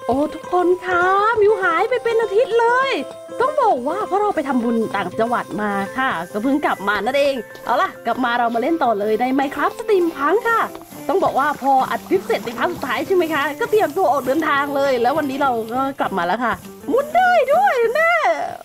โอ้ทุกคนคะมิวหายไปเป็นอาทิตย์เลยต้องบอกว่าเพราะเราไปทำบุญต่างจังหวัดมาค่ะก็เพิ่งกลับมานั่นเองเอาล่ะกลับมาเรามาเล่นต่อเลยใน Minecraft Steampunk ค่ะต้องบอกว่าพออัดคลิปเสร็จในพาร์ทสุดท้ายใช่ไหมคะก็เตรียมตัวออกเดินทางเลยแล้ววันนี้เราก็กลับมาแล้วค่ะมุดได้ด้วยแม่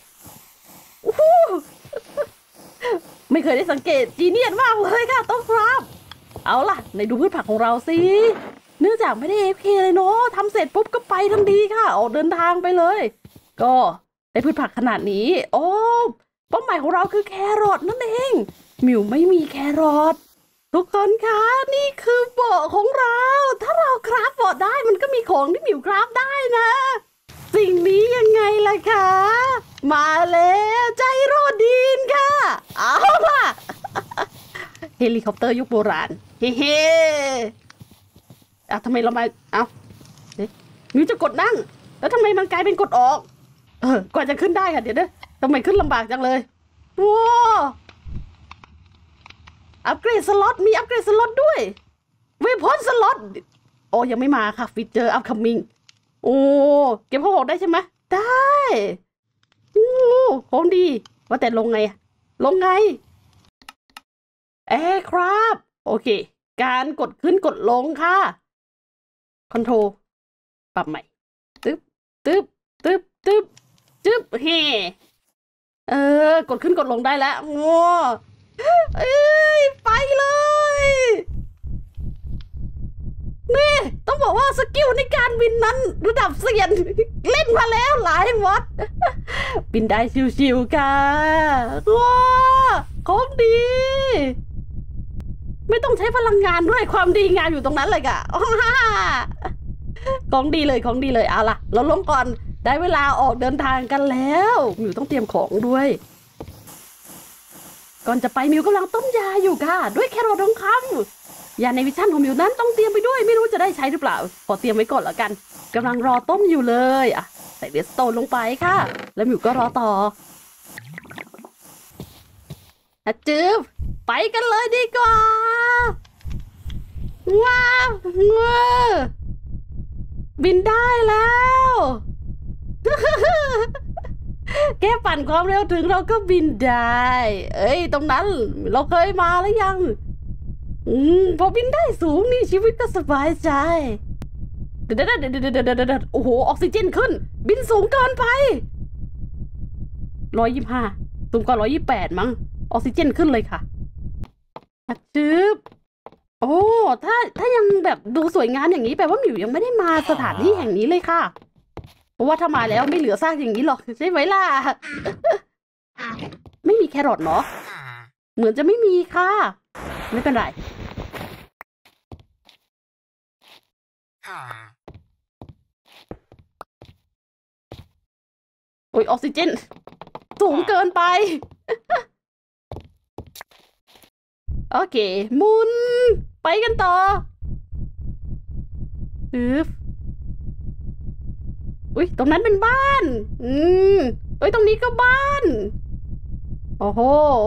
ไม่เคยได้สังเกตจีเนียสมากเลยค่ะต้องครับเอาล่ะในดูพืชผักของเราสิเนื่องจากไม่ได้ AFK เลยเนาะทำเสร็จปุ๊บก็ไปทันทีค่ะออกเดินทางไปเลยก็ได้พืชผักขนาดนี้โอ้เป้าหมายของเราคือแครอทนั่นเองมิวไม่มีแครอททุกคนคะนี่คือเบาะของเราถ้าเราคราฟเบาะได้มันก็มีของที่มิวคราฟได้นะสิ่งนี้ยังไงล่ะคะมาแล้วใจโรดีนค่ะเอาล่ะเฮลิคอปเตอร์ยุคโบราณเฮ้ทำไมเรามามิวจะกดนั่งแล้วทำไมมันกลายเป็นกดออกกว่าจะขึ้นได้ค่ะเดี๋ยวนะทำไมขึ้นลำบากจังเลยว้าอัปเกรดสล็อตมีอัปเกรดสล็อตด้วยเวพอนสล็อตโอ้ยังไม่มาค่ะฟีเจอร์อัพคัมมิ่งโอ้เก็บของได้ใช่ไหมได้ของดีว่าแต่ลงไงลงไงครับโอเคการกดขึ้นกดลงค่ะคอนโทรลปรับใหม่ตึ๊บเฮ้กดขึ้นกดลงได้แล้วโอ้ไปเลยนี่ต้องบอกว่าสกิลในการบินนั้นระดับเซียนเล่นมาแล้วหลายวัดบินได้ชิวๆค่ะว้าของดีไม่ต้องใช้พลังงานด้วยความดีงานอยู่ตรงนั้นเลยค่ะของดีเลยเอาล่ะเราลงก่อนได้เวลาออกเดินทางกันแล้วมิวต้องเตรียมของด้วยก่อนจะไปมิวกำลังต้มยาอยู่ค่ะด้วยแครอททองคำยาในวิชั่นของมิวนั้นต้องเตรียมไปด้วยไม่รู้จะได้ใช้หรือเปล่าขอเตรียมไว้ก่อนแล้วกันกำลังรอต้มอยู่เลยใส่เรสโตนลงไปค่ะแล้วมิวก็รอต่อจืบไปกันเลยดีกว่าว้าวบินได้แล้วแค่ปั่นความเร็วถึงเราก็บินได้ตรงนั้นเราเคยมาแล้วยังพอบินได้สูงนี่ชีวิตก็สบายใจเดี๋ยวโอ้โหออกซิเจนขึ้นบินสูงเกินไป125สูงกว่า128มั้งออกซิเจนขึ้นเลยค่ะจืบโอ้ถ้ายังแบบดูสวยงามอย่างนี้แปลว่ามิวยังไม่ได้มาสถานที่แห่งนี้เลยค่ะเพราะว่าถ้ามาแล้วไม่เหลือซากอย่างนี้หรอกใช่ไหมล่ะไม่มีแครอทเนาะเหมือนจะไม่มีค่ะไม่เป็นไรโอ้ยออกซิเจนสูงเกินไปโอเคหมุนไปกันต่ออุ้ยตรงนั้นเป็นบ้านตรงนี้ก็บ้านโอ้โห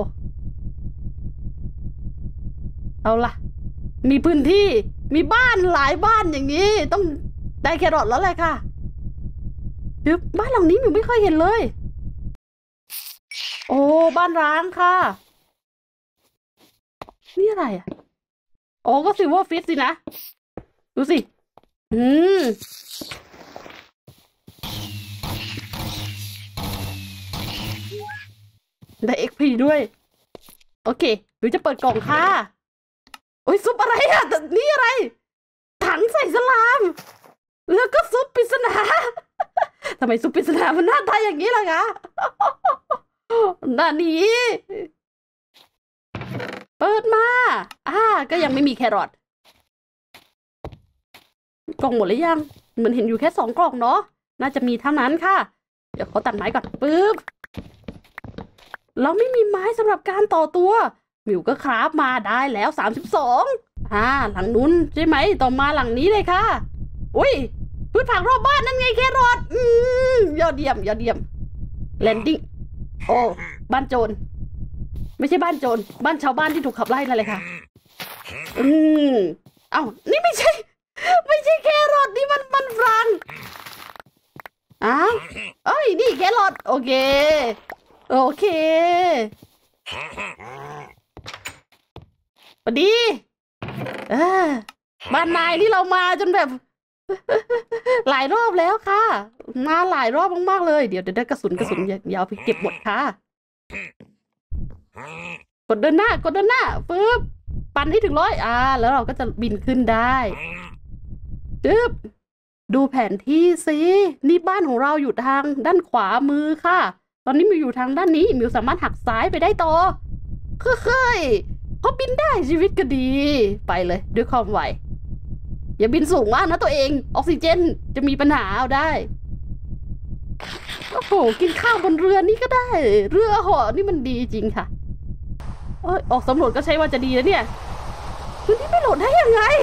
เอาล่ะมีพื้นที่มีบ้านหลายบ้านอย่างนี้ต้องได้แครอทแล้วแหละค่ะบ้านหลังนี้หนูไม่เคยเห็นเลยโอ้บ้านร้างค่ะนี่อะไรอ๋อก็ซิลเวอร์ฟิชสินะดูสิได้ XP ด้วยโอเคหรือจะเปิดกล่องค่ะโอ้ยซุปอะไรนี่อะไรถังใส่สลามแล้วก็ซุปปริศนาทำไมซุปปริศนามันหน้าตาอย่างนี้ล่ะคะด้านนี้เปิดมาก็ยังไม่มีแครอทกล่องหมดหรือยังเหมือนเห็นอยู่แค่2 กล่องเนาะน่าจะมีเท่านั้นค่ะเดี๋ยวขอตัดไม้ก่อนปึ๊บเราไม่มีไม้สำหรับการต่อตัวมิวก็คราฟมาได้แล้ว32หลังนู้นใช่ไหมต่อมาหลังนี้เลยค่ะอุ้ยพืชผักรอบบ้านนั่นไงแครอทยอดเยี่ยมแลนดิ้งโอ้บ้านโจรไม่ใช่บ้านโจรบ้านชาวบ้านที่ถูกขับไล่นั่นเลยค่ะเอ้านี่ไม่ใช่แครอทนี่มันฝรั่งเอ้ยนี่แครอทโอเคโอเคสวัสดีบ้านนายที่เรามาจนแบบ หลายรอบแล้วค่ะมาหลายรอบมากๆเลยเดี๋ยวได้กระสุนอย่าเอาไปเก็บหมดค่ะกดเดินหน้ปึ๊บปั่นให้ถึง100แล้วเราก็จะบินขึ้นได้จึ๊บดูแผนที่สินี่บ้านของเราอยู่ทางด้านขวามือค่ะตอนนี้มิวอยู่ทางด้านนี้มิวสามารถหักซ้ายไปได้ต่อเฮ้ยพอบินได้ชีวิตก็ดีไปเลยด้วยความไวอย่าบินสูงมากนะตัวเองออกซิเจนจะมีปัญหาเอาได้โอ้โหกินข้าวบนเรือนี่ก็ได้เรือเหาะนี่มันดีจริงค่ะออกสำรวจก็ใช้ว่าจะดีแล้วเนี่ยพื้นที่ไม่โหลดได้ยังไง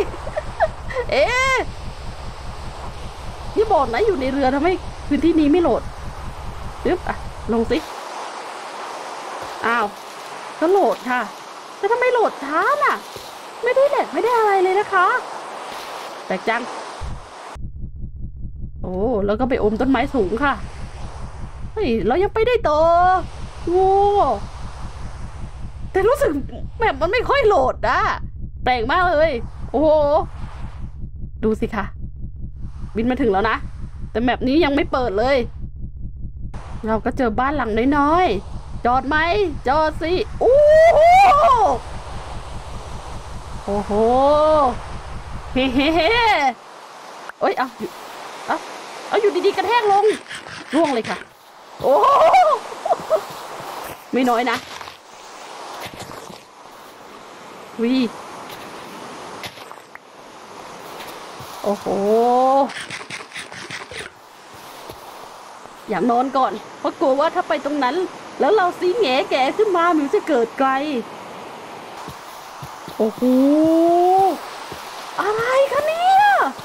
นี่บอกนะอยู่ในเรือทำให้พื้นที่นี้ไม่โหลดปึ๊บลงสิอ้าวก็โหลดค่ะแต่ทำไมโหลดช้าน่ะไม่ได้แหลกไม่ได้อะไรเลยนะคะแปลกจังโอ้แล้วก็ไปอมต้นไม้สูงค่ะเฮ้ยเรายังไปได้ต่อโง่แต่รู้สึกแบบมันไม่ค่อยโหลดอะแปลกมากเลยโอ้โหดูสิค่ะบินมาถึงแล้วนะแต่แมปนี้ยังไม่เปิดเลยเราก็เจอบ้านหลังน้อยๆจอดไหมจอดสิโอ้โหโอ้โหเฮ้เฮ้เฮ้เอ้ยเอาอยู่ดีๆกระแทกลงร่วงเลยค่ะโอ้ไม่น้อยนะวิโอ้โหอยากนอนก่อนเพราะกลัวว่าถ้าไปตรงนั้นแล้วเราซีแง่แก่ขึ้นมามิวจะเกิดไกลโอ้โหอะไรคะเนี่ย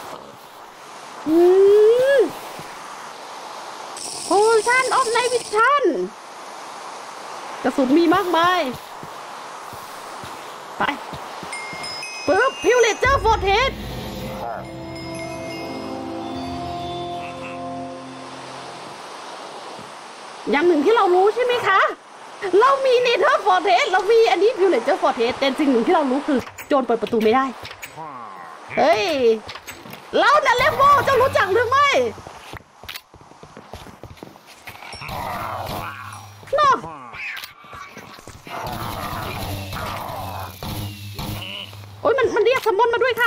โพชั่นออฟไนท์วิชั่นกระสุนมีมากมายไปปึ๊บพิวเลเจอร์โฟร์เทสอย่างหนึ่งที่เรารู้ใช่ไหมคะเรามีเนเธอร์ฟอร์เทสเรามีอันนี้พิวเลเจอร์ฟอร์เทสแต่สิ่งหนึ่งที่เรารู้คือโจรเปิดประตูไม่ได้เฮ้ยเราน่ะเลโมเจ้ารู้จักหรือไม่เนาะโอ้ยมันเรียกซัมมอนมาด้วยค่ะ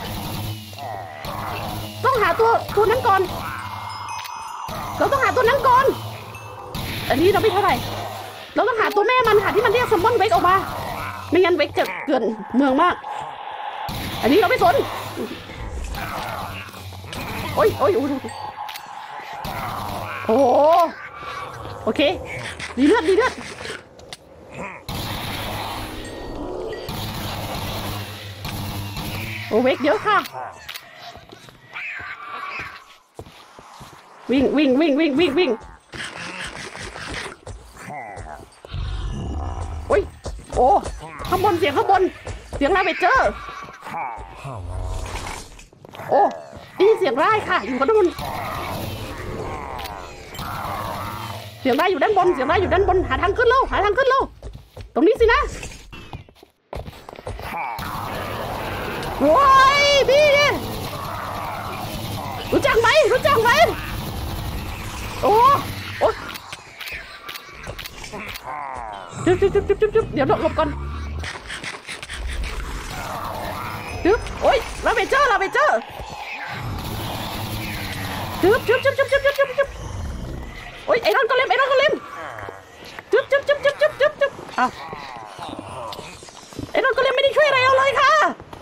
ต้องหาตัวนั้นก่อนเราต้องหาตัวนั้นก่อนอันนี้เราไม่เท่าไหร่เราต้องหาตัวแม่มันค่ะที่มันเรียกซัมมอนเวกออกมาไม่งั้นเวกจะเกินเมืองมากอันนี้เราไม่สนโอ้ยโอ้โอเคดีเลือดโอ้เวกเยอะค่ะวิ่งโอ้ยโอ้ข้างบนเสียงลาเวเจอร์โอ้ได้ยินเสียงไล่ค่ะอยู่ข้างบนเสียงไล่อยู่ด้านบนหาทางขึ้นเร็วตรงนี้สินะโว้ยพี่รู้จักไหมโอ้จุ๊บเดี๋ยวหลบก่อนจุ๊บโอ้ยลาเวเจอร์จุ๊บโอ้ยไอรอนก็เล่มจุ๊บอ้าวไอรอนก็เล่มไม่ได้ช่วยอะไรเราเลยค่ะ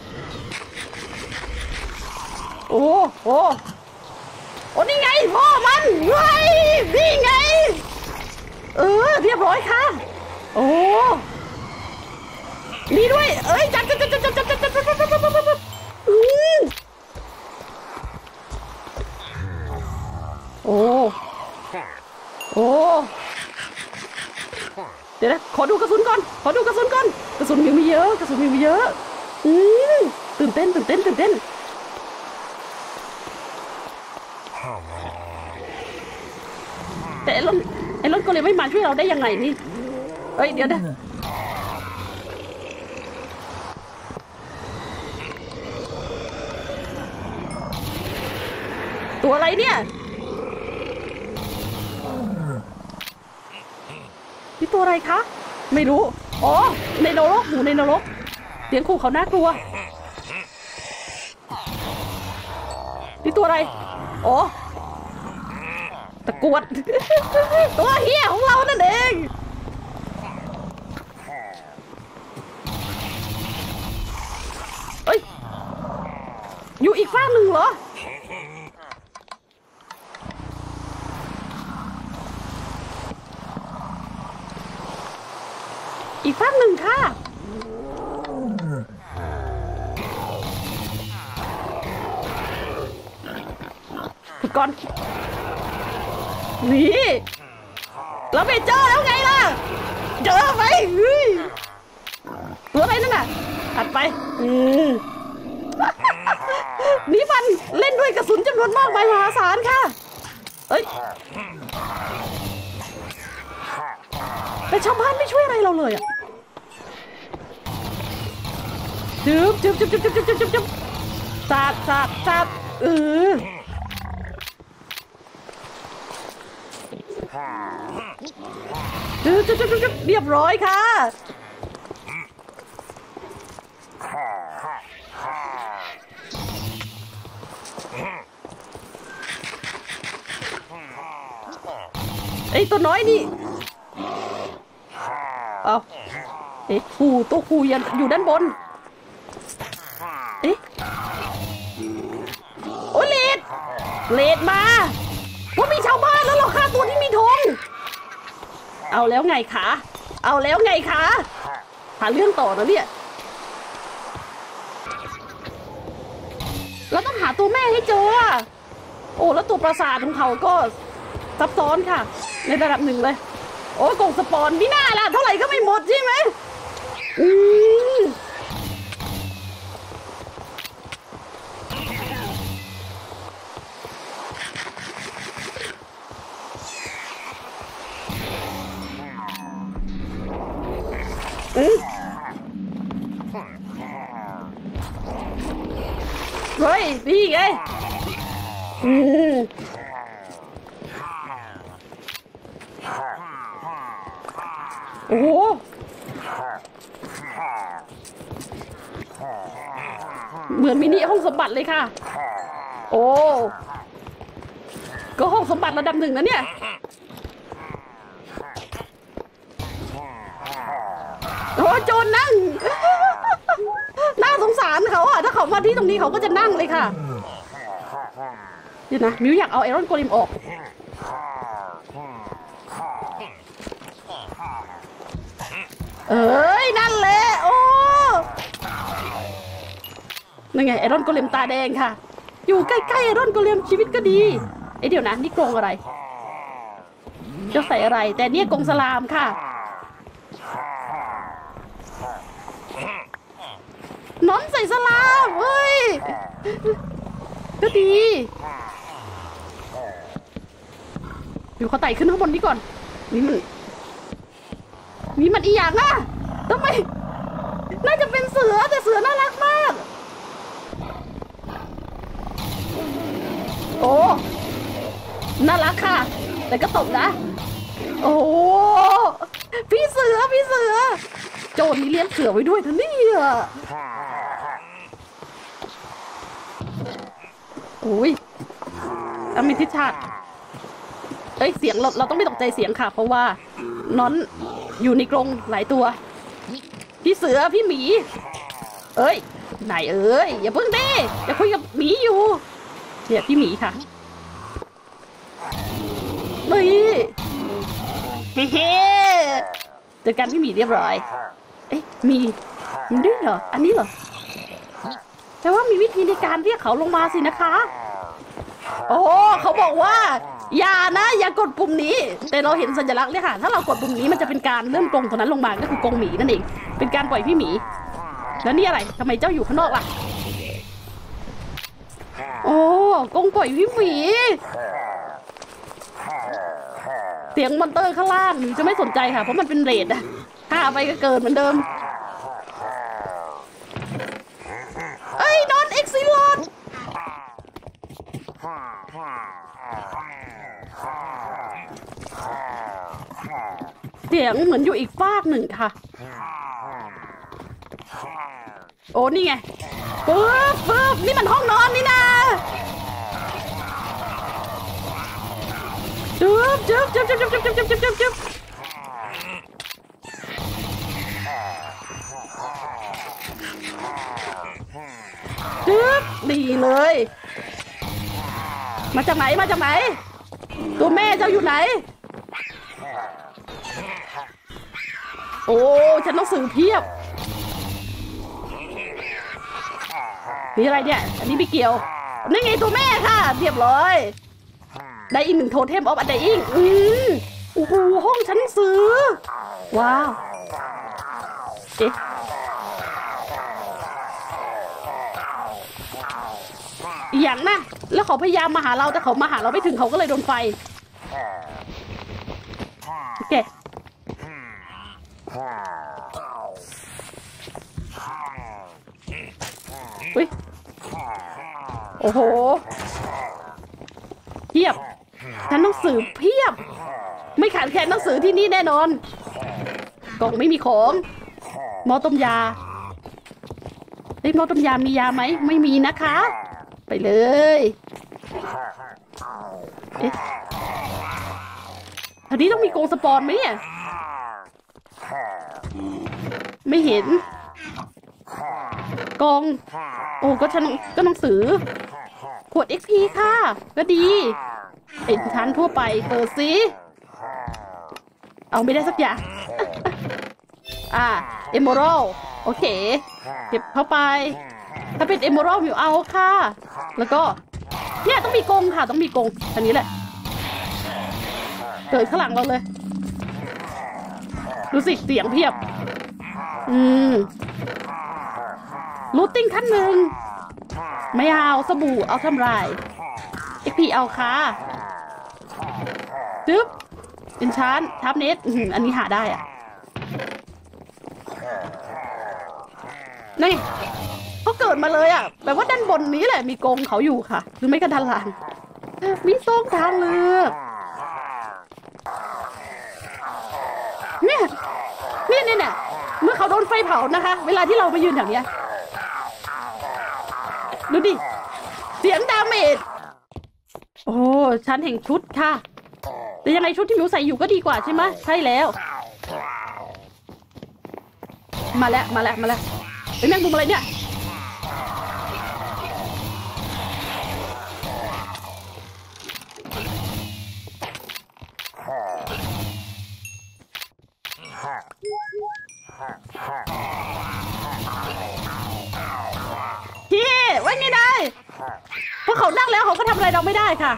โอ้นี่ไงพ่อมันเฮ้ยนี่ไงเรียบร้อยค่ะโอ้นี่ด้วยเอ้ยจับโอ้เดี๋ยวนะขอดูกระสุนก่อนกระสุนมีเยอะตื่นเต้นแต่ไอรอนโกเลมไม่มาช่วยเราได้ยังไงนี่เฮ้ยเดี๋ยวนะตัวอะไรเนี่ยนี่ตัวอะไรคะไม่รู้อ๋อในนรกหมูในนรกเสียงขู่เขาน่ากลัวนี่ตัวอะไรอ๋อตะกรวด ตัวเฮียของเรานั่นเองเอ้ยอยู่อีกฝั่งหนึ่งเหรออีกฝั่งหนึ่งค่ะขุดก่อนนี่เราไปเจอแล้วไงล่ะเจอไหมตัวอะไรนั่นน่ะถัดไปนี่มันเล่นด้วยกระสุนจำนวนมากมายมหาศาลค่ะเอ้ยแต่ชาวบ้านไม่ช่วยอะไรเราเลยอ่ะจึ๊บจัดเรียบร้อยค่ะไอ้ตัวน้อยนี่เอาเอ๊ะตัวกูยังอยู่ด้านบนเอ๊ะโอ้เลดมาว่ามีชาวบ้านแล้วเหรอคะตัวที่มีธงเอาแล้วไงคะหาเรื่องต่อนะเนี่ยเราต้องหาตัวแม่ให้เจอโอ้แล้วตัวปราสาทของเขาก็ซับซ้อนค่ะในระดับหนึ่งเลยโอ้กล่องสปอนนี่น่าละเท่าไหร่ก็ไม่หมดใช่ไหมเฮ้ยนี่ไงโอ้โหเหมือนมินิห้องสมบัติเลยค่ะโอ้ก็ห้องสมบัติระดับหนึ่งนะเนี่ยโอ้โจรนั่งน่าสงสารเขาอะถ้าเขามาที่ตรงนี้เขาก็จะนั่งเลยค่ะเดี๋ยวนะมิวอยากเอาไอรอนโกเลมออกเอ้ยนั่นแหละโอ้นั่นไงไอรอนโกเลมตาแดงค่ะอยู่ใกล้ๆไอรอนโกเลมชีวิตก็ดีไอเดี๋ยวนะนี่กรงอะไรจะใส่อะไรแต่เนี่ยกรงสลามค่ะน้องใส่สลามเฮ้ยก็ดีอยู่เขาไต่ขึ้นข้างบนนี้ก่อนนี่มันอีหยังอะทำไมน่าจะเป็นเสือแต่เสือน่ารักมากโอ้น่ารักค่ะแต่ก็ตกนะโอ้พี่เสือโจรนี่เลี้ยงเสือไว้ด้วยท่านนี่อะโอ้ยอมิทิชาเอ้ยเสียงเราต้องไม่ตกใจเสียงค่ะเพราะว่าน้อนอยู่ในกรงหลายตัวพี่เสือพี่หมีเอ้ยไหนเอ้ยอย่าเพิ่งดิอย่าคุยกับหมีอยู่เนี่ยพี่หมีค่ะนี่เฮ้เจอกันพี่หมีเรียบร้อยเอ๊ะมีด้วยเหรออันนี้เหรอแต่ว่ามีวิธีในการเรียกเขาลงมาสินะคะโอ้เขาบอกว่าอย่ากดปุ่มนี้แต่เราเห็นสัญลักษณ์เนี่ยค่ะถ้าเรากดปุ่มนี้มันจะเป็นการเลื่อนกรงตัวนั้นลงมาก็คือกรงหมีนั่นเองเป็นการปล่อยพี่หมีแล้วนี่อะไรทำไมเจ้าอยู่ข้างนอกล่ะโอ้กรงปล่อยพี่หมีสียงมอนเตอร์ข้างล่างหนูจะไม่สนใจค่ะเพราะมันเป็นเรทอะฆ่าไปก็เกินเหมือนเดิมเอ้ยนอนเอ็กซิลอนเสียงเหมือนอยู่อีกฟากหนึ่งค่ะโอ้นี่ไงปึ๊บนี่มันห้องนอนนี่นะจึ๊บดีเลยมาจากไหนตัวแม่เจ้าอยู่ไหนโอ้ฉันต้องสื่อเพียบนี่อะไรเนี่ยอันนี้ไม่เกี่ยวนี่ไงตัวแม่ค่ะเรียบร้อยได้อีก1โทเทมออฟอันใดอีกโอ้โหห้องชั้นซื้อว้าวเอ๊ะอย่างนะแล้วเขาพยายามมาหาเราแต่เขามาหาเราไม่ถึงเขาก็เลยโดนไฟโอเคอุ้ยโอ้โหเพียบฉันหนังสือเพียบไม่ขาดแคลนหนังสือที่นี่แน่นอนกล่องไม่มีของหม้อต้มยาหม้อต้มยามียาไหมไม่มีนะคะไปเลยเอ๊ะทีนี้ต้องมีกรงสปอนไหมเนี่ยไม่เห็นกองโอ้ก็ฉันก็หนังสือขวด XP ค่ะก็ดีเป็นชั้นทั่วไปเปิดซิเอาไม่ได้สักอย่างเอมเมอรัลโอเคเก็บเข้าไปถ้าเป็นเอมเมอรัลมิวเอาค่ะแล้วก็เนี่ยต้องมีกรงค่ะต้องมีกรงอันนี้แหละเกิดข้างหลังเราเลยดูสิเสียงเพียบรูทติ้งขั้นหนึ่งไม่เอาสบู่เอาทำลายXPเอาค่ะจึ๊บอินชานทับเน็ตอันนี้หาได้อ่ะนี่เขาเกิดมาเลยอ่ะแปลว่าด้านบนนี้แหละมีกรงเขาอยู่ค่ะหรือไม่ก็ด้านล่างมีสองทางเลือกเนี่ยเมื่อเขาโดนไฟเผานะคะเวลาที่เราไปยืนแถวเนี้ยดูดิเสียงดาเมจโอ้ชั้นแห่งชุดค่ะแต่ยังไงชุดที่มิวใส่อยู่ก็ดีกว่าใช่ไหมใช่แล้วมาแล้วไอ้แมงมุมอะไรเนี่ยพี่ไว้ไม่ได้เพราะเขานั่งแล้วเขาก็ทำอะไรเราไม่ได้ค่ะ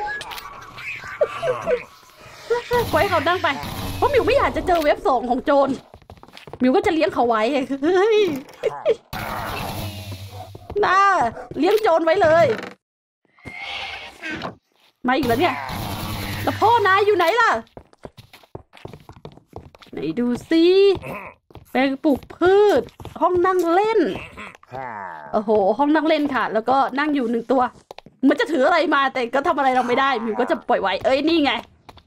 ปล่อยเขานั่งไปเพราะมิวไม่อยากจะเจอเว็บ2ของโจรมิวก็จะเลี้ยงเขาไว้เฮ้ยน่าเลี้ยงโจรไว้เลยมาอีกแล้วเนี่ยแล้วพ่อนายอยู่ไหนล่ะไหนดูสิแปลงปลูกพืชห้องนั่งเล่นโอ้โหห้องนั่งเล่นค่ะแล้วก็นั่งอยู่1ตัวมันจะถืออะไรมาแต่ก็ทำอะไรเราไม่ได้มิวก็จะปล่อยไว้เอ้ยนี่ไง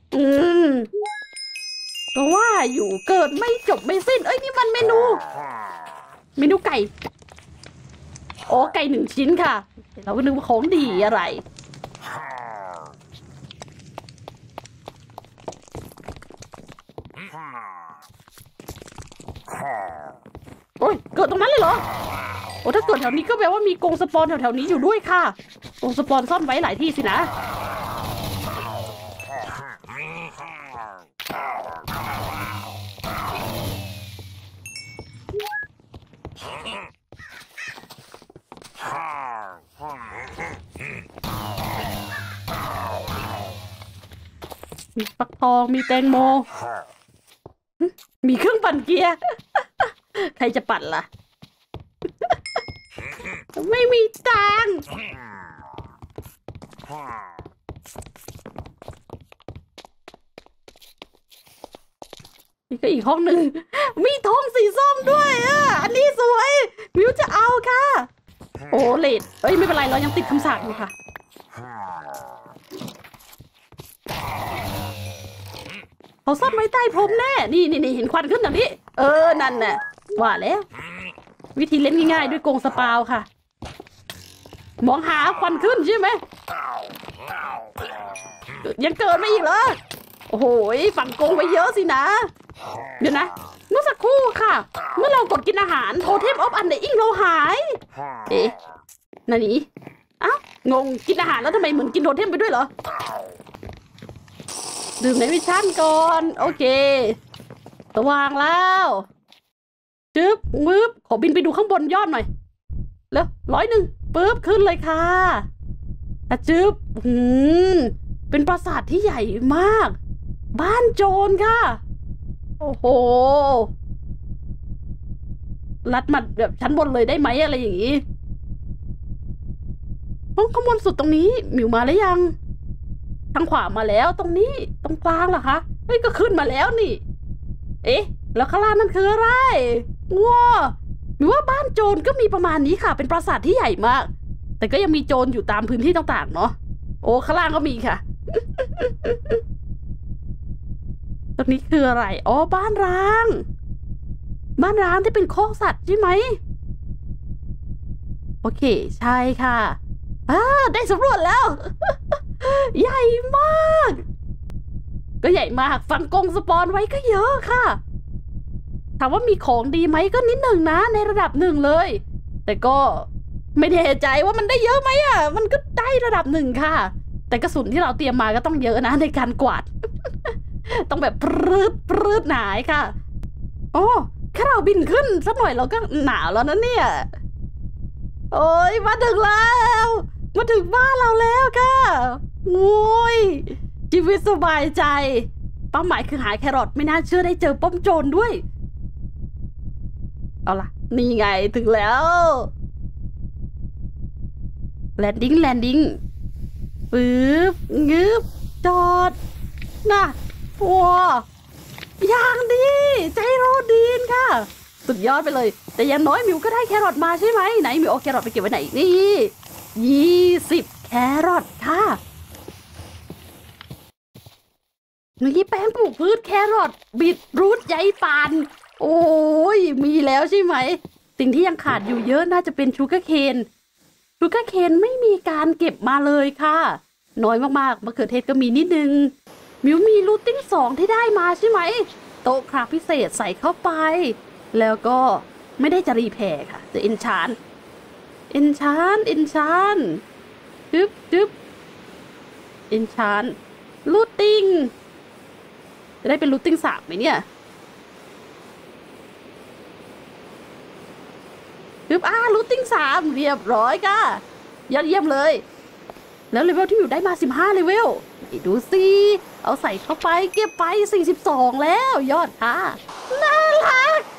ก็ว่าอยู่เกิดไม่จบไม่สิ้นเอ้ยนี่มันเมนูไก่โอ้ไก่1ชิ้นค่ะเราก็นึกว่าของดีอะไรโอ้ยเกิดตรงนั้นเลยเหรอโอ้ถ้าเกิดแถวนี้ก็แปลว่ามีกรงสปอนแถวๆนี้อยู่ด้วยค่ะกรงสปอนซ่อนไว้หลายที่สินะมีฟักทองมีแตงโมมีเครื่องปั่นเกียร์ใครจะปั่นล่ะไม่มีตังค์นี่ก็อีกห้องหนึ่งมีธงสีส้มด้วยอ่ะอันนี้สวยมิวจะเอาค่ะโอ้เลดเอ้ยไม่เป็นไรเรายังติดคำสาปอยู่ค่ะเขาซ่อนไว้ใต้พรมแน่นี่เห็นควันขึ้นแบบนี้นั่นน่ะว่าแล้ววิธีเล่นง่ายๆด้วยกรงสปาวค่ะมองหาควันขึ้นใช่ไหมยังเกิดไม่อีกเหรอโอ้โหฝังกรงไว้เยอะสินะเดี๋ยวนะเมื่อสักครู่ค่ะเมื่อเรากดกินอาหารโทเทมออฟอันเดอิงเราหายนั่นนี่อ้าวงงกินอาหารแล้วทำไมเหมือนกินโทเทมไปด้วยเหรอดื่มในวิชั่นก่อนโอเคสว่างแล้วจึ๊บมึบขอบินไปดูข้างบนยอดหน่อยแล้ว100ปึ๊บขึ้นเลยค่ะจึ๊บเป็นปราสาทที่ใหญ่มากบ้านโจรค่ะโอ้โหลัดมาแบบชั้นบนเลยได้ไหมอะไรอย่างนี้ต้องข้างบนสุดตรงนี้หมิวมาแล้วยังทางขวามาแล้วตรงนี้ตรงกลางเหรอคะเฮ้ยก็ขึ้นมาแล้วนี่แล้วข้างล่างนั่นคืออะไรว้าหรือว่าบ้านโจรก็มีประมาณนี้ค่ะเป็นปราสาทที่ใหญ่มากแต่ก็ยังมีโจรอยู่ตามพื้นที่ต่างๆเนาะโอ้ข้างล่างก็มีค่ะ ตรงนี้คืออะไรอ๋อบ้านร้างที่เป็นคอกสัตว์ใช่ไหมโอเคใช่ค่ะได้สำรวจแล้ว ใหญ่มากก็ใหญ่มากฝังกรงสปอนไว้ก็เยอะค่ะถามว่ามีของดีไหมก็นิดหนึ่งนะในระดับหนึ่งเลยแต่ก็ไม่แน่ใจว่ามันได้เยอะไหมมันก็ได้ระดับหนึ่งค่ะแต่กระสุนที่เราเตรียมมาก็ต้องเยอะนะในการกวาด ต้องแบบปรืดหนายค่ะโอ้แค่เราบินขึ้นสักหน่อยเราก็หนาวแล้วนะเนี่ยโอ้ยมาถึงแล้วมาถึงบ้านเราแล้วค่ะโอ้ยชีวิตสบายใจเป้าหมายคือหาแครอทไม่น่าเชื่อได้เจอป้อมโจรด้วยเอาล่ะนี่ไงถึงแล้วแลนดิ้งปึ๊บงึบจอดน่ะว้าอย่างดีใจโรดีนค่ะสุดยอดไปเลยแต่อย่างน้อยมิวก็ได้แครอทมาใช่ไหมไหนมิวเอาแครอทไปเก็บไว้ไหนนี่20แครอทค่ะนี่แป้งปลูกพืชแครอทบีทรูทใยป่านโอ้ยมีแล้วใช่ไหมสิ่งที่ยังขาดอยู่เยอะน่าจะเป็นชูการ์เคนไม่มีการเก็บมาเลยค่ะน้อยมากๆมะเขือเทศก็มีนิดนึงมิวมีรูทติ้ง2ที่ได้มาใช่ไหมโต๊ะคราฟพิเศษใส่เข้าไปแล้วก็ไม่ได้จะรีแพร์ค่ะจะเอนชานจึ๊บเอนชานรูทติ้งจะได้เป็นรูทติ้ง3ไหมเนี่ยจึ๊บรูทติ้ง3เรียบร้อยค่ะยอดเยี่ยมเลยแล้วเลเวลที่อยู่ได้มา15เลเวลดูสิเอาใส่เข้าไปเก็บไป42แล้วยอดค่ะน่ารัก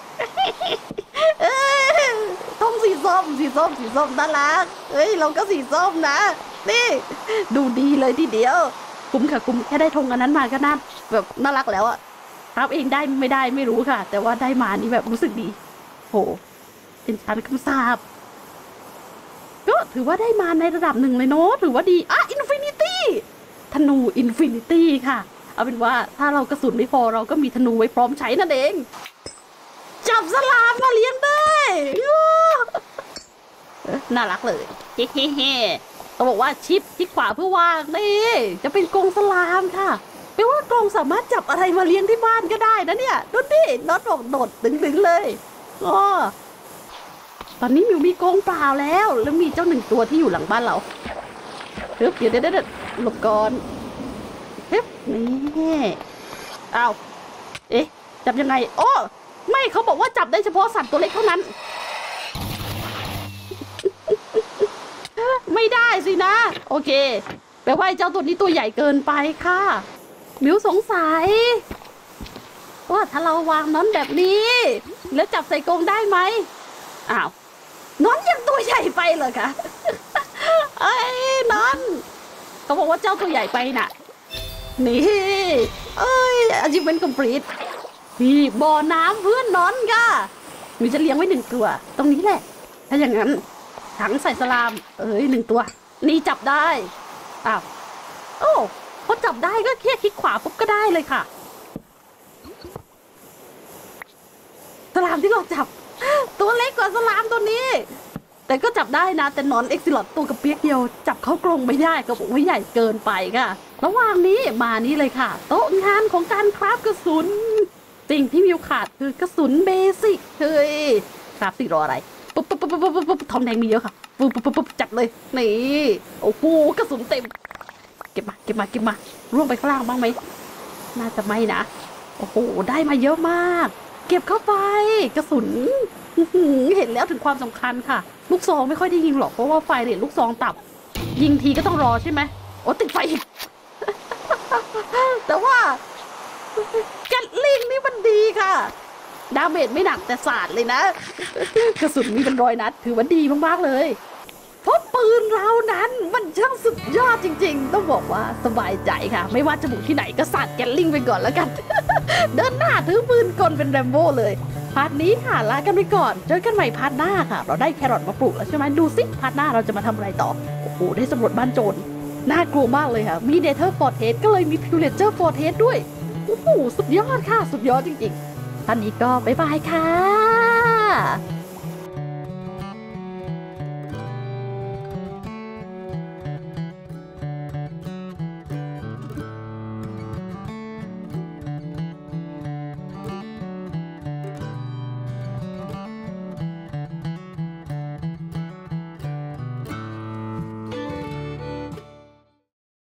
ต้องสีส้มน่ารักเราก็สีส้มนะนี่ดูดีเลยทีเดียวคุ้มค่ะคุ้มแค่ได้ธงอันนั้นมาก็น่าแบบน่ารักแล้วครับเองได้ไม่ได้ไม่รู้ค่ะแต่ว่าได้มานี่แบบรู้สึกดีโหเป็นชั้นคำสาปก็ถือว่าได้มาในระดับหนึ่งเลยเนาะถือว่าดีอินฟินิตี้ธนูอินฟินิตี้ค่ะเอาเป็นว่าถ้าเรากระสุนไม่พอเราก็มีธนูไว้พร้อมใช้นั่นเองจับสลามมาเลี้ยงได้น่ารักเลยเฮ้ต้องบอกว่าชิปที่ขวาเพื่อวางนี่จะเป็นกรงสลามค่ะแปลว่ากรงสามารถจับอะไรมาเลี้ยงที่บ้านก็ได้นะเนี่ยดูดิน็อตบอกโดดดึงเลยตอนนี้มิวมีกรงเปล่าแล้วมีเจ้า1ตัวที่อยู่หลังบ้านเราเดี๋ยวหลบก่อนนี่จับยังไงไม่เขาบอกว่าจับได้เฉพาะสัตว์ตัวเล็กเท่านั้น ไม่ได้สินะโอเคแปลว่าเจ้าตัวนี้ตัวใหญ่เกินไปค่ะมิวสงสัยว่าถ้าเราวางน้อนแบบนี้แล้วจับใส่กรงได้ไหมน้อนยังตัวใหญ่ไปเหรอคะน้อนเขาบอกว่าเจ้าตัวใหญ่ไปน่ะนี่achievement complete พี่บ่อน้ำเพื่อนนอนค่ะมีจะเลี้ยงไว้1 ตัวตรงนี้แหละถ้าอย่างนั้นถังใส่สลาม1 ตัวนี่จับได้อ้าวโอ้พอจับได้ก็แค่คลิกขวาปุ๊บก็ได้เลยค่ะสลามที่เราจับตัวเล็กกว่าสลามตัวนี้แต่ก็จับได้นะแต่นอนเอ็กซิลอดตัวกระเปียกเดียวจับเข้ากรงไม่ได้ก็บอกว่าใหญ่เกินไปค่ะระหว่างนี้มานี้เลยค่ะโต๊ะงานของการคราฟกระสุนสิ่งที่มิวขาดคือกระสุนเบสิกเฮ้ยคราฟสิรออะไรปุ๊บปุ๊บปุ๊บปุ๊บปุ๊บทองแดงมีเยอะค่ะปุ๊บปุ๊บปุ๊บจัดเลยนี่โอ้โหกระสุนเต็มเก็บมาร่วงไปข้างล่างบ้างไหมน่าจะไม่นะโอ้โหได้มาเยอะมากเก็บเข้าไปกระสุนเห็นแล้วถึงความสำคัญค่ะลูกซองไม่ค่อยได้ยิงหรอกเพราะว่าไฟเรทลูกซองต่ำยิงทีก็ต้องรอใช่ไหมโอ้ติดไฟอีก แต่ว่าแกตลิงนี่มันดีค่ะดาเมจไม่หนักแต่สาดเลยนะ กระสุนมีเป็น100 นัดถือว่าดีมากๆเลยเพราะปืนเรานั้นมันช่างสุดยอดจริงๆต้องบอกว่าสบายใจค่ะไม่ว่าจะบุกที่ไหนก็สาดแกตลิงไปก่อนแล้วกัน เดินหน้าถือปืนกลเป็นแรมโบ้เลยพาร์ทนี้ค่ะลากันไปก่อนเจอกันใหม่พาร์ทหน้าค่ะเราได้แครอทมาปลูกแล้วใช่ไหมดูสิพาร์ทหน้าเราจะมาทำอะไรต่อโอ้โหได้สำรวจบ้านโจรน่ากลัวมากเลยค่ะมีเดเธอร์ฟอร์เทสก็เลยมีพิวเลเจอร์ฟอร์เทสด้วยโอ้โหสุดยอดค่ะสุดยอดจริงๆท่านนี้ก็บ๊ายบายค่ะ